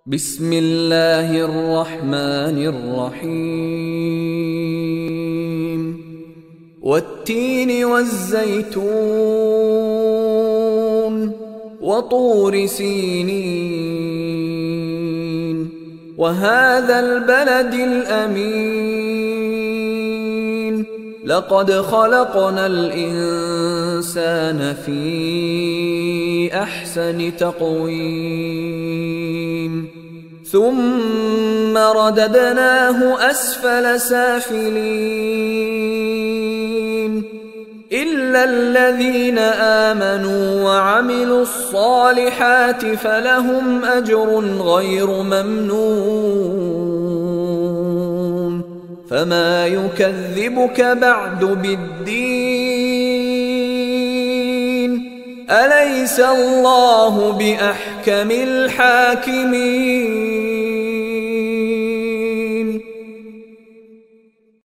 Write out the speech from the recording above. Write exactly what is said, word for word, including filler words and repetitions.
بسم الله الرحمن الرحيم والتين والزيتون وطور سينين وهذا البلد الأمين لقد خلقنا الإنسان في أحسن تقويم ثم رددناه أسفل سافلين إلا الذين آمنوا وعملوا الصالحات فلهم أجر غير ممنون فما يكذبك بعد بالدين أليس الله بأحكم الحاكمين